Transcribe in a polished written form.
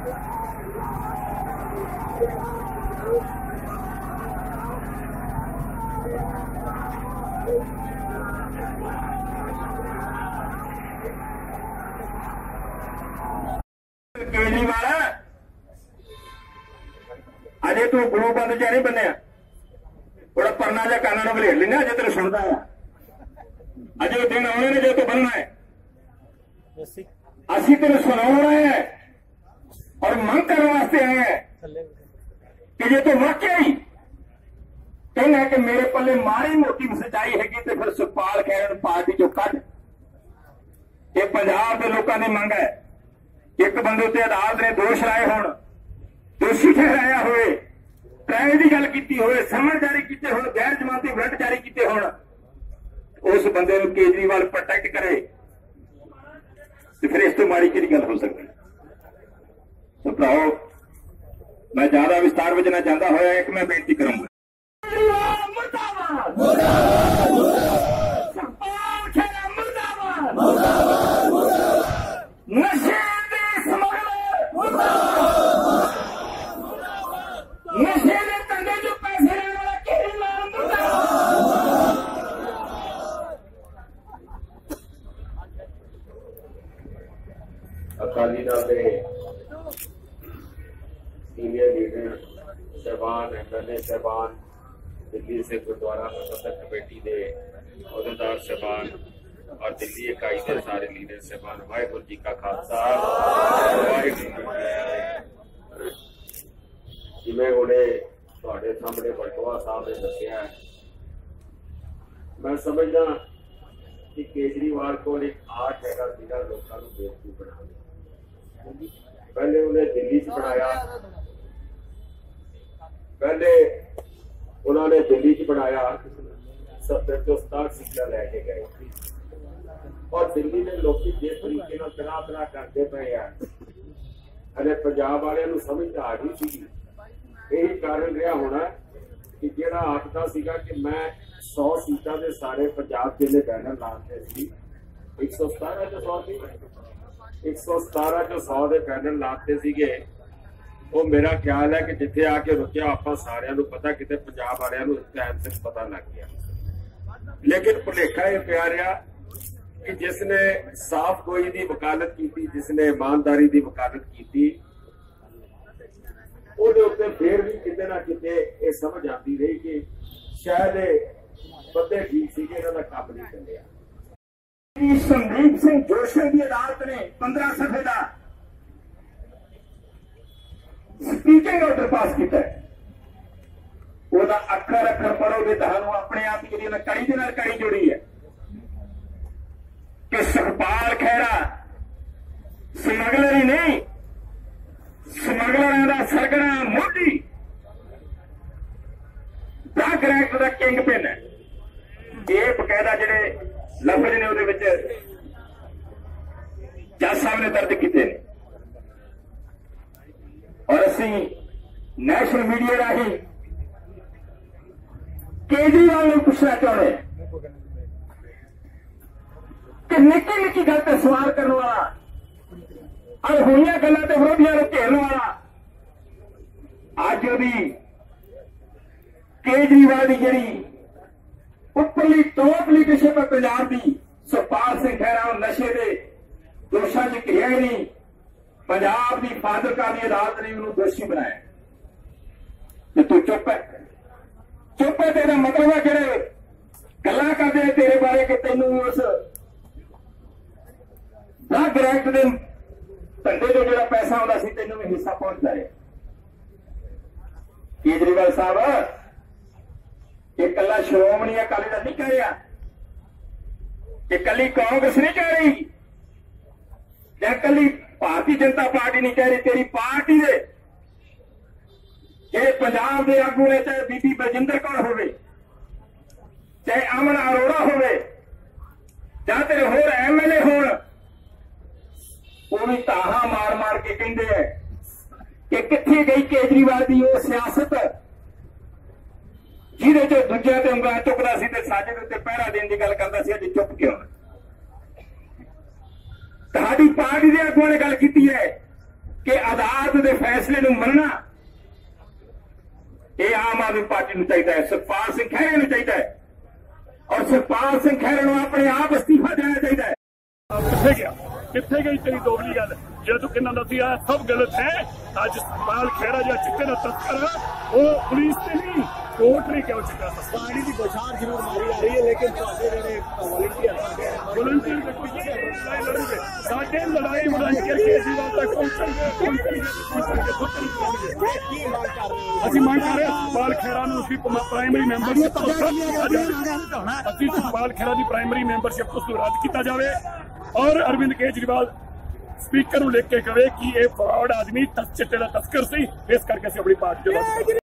केजरीवाल अजे तू गुरु बंद च नहीं बनया बड़ा परना जा काना वलेट लेना अजे तेरे सुनता है अजे दिन आने ने जो तू बनना है असी तेरे सुना रहे हैं और मंग करने वास्ते आए हैं कि जे तू वाकई ही कहना कि मेरे पल्ले माड़ी मोटी सच्चाई हैगी तो फिर सुखपाल खैरा पार्टी चो कट ये पंजाब के लोगों की मंग है एक बंदे उत्ते अदालत ने दोष लाए होण दोषी ठहराया होए ट्रायल की गल की होए समन जारी किए होण गैर जमानती वारंट जारी किए होण उस बंदे नूं केजरीवाल प्रोटेक्ट करे तो फिर इस तो माड़ी कि गल हो सकती। तो भराओ मैं ज्यादा विस्तार में ना चाहता होया एक मैं बेनती करूंगा नशे नशे के धंधे जो पैसे लेने वाला केजरीवाल अकाली दल के सीनियर लीडर साहबान एमएलए साहबान दिल्ली से गुरुद्वारा प्रबंधक कमेटी के अहदेदार साहबान और दिल्ली इकाई के सारे लीडर साहबान वाहिगुरू जी का खालसा जिमें हुणे तुहाडे सामने बटवा साहब ने दसिया मैं समझदा कि केजरीवाल को एक आर्ट हैगा सीधा लोगों को बेवकूफ बनाने। पहले उन्हें दिल्ली च बनाया पहले उन्होंने दिल्ली च बनाया 70 तो 67 सीटें लैके गए और दिल्ली में लोग जिस तरीके तरह तरह करते पे हैं पंजाब वाले समझ आ गई सी यही कारण रहा होना कि जेड़ा आखदा सीगा कि मैं 100 सीटां दे सारे पंजाब जिले बैनर लाते सी 117 चो 100 सी 117 चो 100 दे बैनर लाते सीगे वो मेरा ख्याल है कि जिथे आके रुकिया आप सारिਆਂ ਨੂੰ पता किते पंजाब वालिਆਂ ਨੂੰ टाइम से पता लग गया लेकिन भुलेखा यह पिया रहा कि जिसने साफ गोई की वकालत की जिसने ईमानदारी की वकालत की फिर भी किते ना किते ये समझ आती रही कि शायद बंदे ठीक सी इन्हों का काम नहीं चलिया। संदीप सिंह जोशी की अदालत ने 15 सफे का स्पीकिंग ऑर्डर पास किया अखर अखर पढ़ोगे तो अपने आप ही जी कड़ी के नाल कड़ी जुड़ी है कि सुखपाल खैरा स्मगलर ही नहीं स्मगलर का सरगना मोदी ड्रग रैक्ट का किंग पिन है ये बकायदा जेडे लफज ने उहदे विच जज साहब ने दर्ज किए हैं और असी नेशनल मीडिया राही केजरीवाल को पूछना चाहते हैं कि निकी निकी गल पर सवाल करने वाला और हुई गलों के विरोधियों को घेरने वाला अज भी केजरीवाल की जी उपरली टॉप लीडरशिप है पंजाब की सुखपाल सिंह खैरा नशे के दोषों च घिरिया ही नहीं पंजाब की फाजिलका की अदालत ने उन्होंने दोषी बनाया तू चुप है तेरा मतलब है जेडे गल्लां करदे तेरे बारे कि तैनूं उस ड्रग एक्ट के धंधे जो जो पैसा आता सी तैनूं भी हिस्सा पहुंचता है। केजरीवाल साहब ये कला श्रोमणी अकाली दल नहीं कह रहा ये कली कांग्रेस नहीं कह रही या कली भारतीय जनता पार्टी नहीं कह रही तेरी पार्टी दे ये पंजाब के आगू ने चाहे बीबी बलजिंदर कौर हो चाहे अमन अरोड़ा हो तेरे होर एमएलए हो वो भी ताहा मार मार के कहते हैं कि कित्थे गई केजरीवाल की वो सियासत जिहदे चो दूजियां ते उंगलां चुकदा सी ते साडे उत्ते पहरा देण दी गल करदा सी अज चुप क्यों तुहाडी पार्टी दे आगूआं ने गल कीती है कि अदालत के फैसले नूं मनना ये आम आदमी पार्टी नूं चाहिए है, सुखपाल सिंह खैरे नूं चाहिए है और सुखपाल सिंह खैरे नूं अपने आप इस्तीफा देना चाहिए है। किथे गया, किथे गई तेरी दोगली गल जो तू कहना दसिया सब गलत है। अज सुखपाल खैरा जो चिट्टे का तस्कर है वो पुलिस से नहीं कोर्ट ने क्यों चिट्टा पानी की बौछार जरूर मारी आ रही है, लेकिन साढ़े लड़ाई वॉलंटियर केजरीवाल तक असं मांग कर रहे सुखपाल खैरा प्राइमरी मैंबरशिप असं सुखपाल खैरा की प्राइमरी मैंबरशिप तो रद्द किया जाए और अरविंद केजरीवाल स्पीकर लिख के कहे कि यह फ्रॉड आदमी चिट्टे का तस्कर सी, इस करके असं अपनी पार्टी